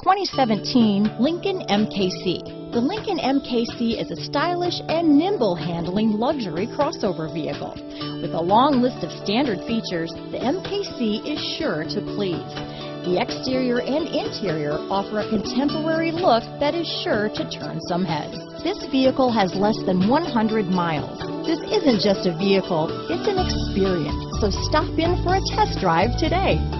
2017 Lincoln MKC. The Lincoln MKC is a stylish and nimble handling luxury crossover vehicle. With a long list of standard features, the MKC is sure to please. The exterior and interior offer a contemporary look that is sure to turn some heads. This vehicle has less than 100 miles. This isn't just a vehicle, it's an experience. So stop in for a test drive today.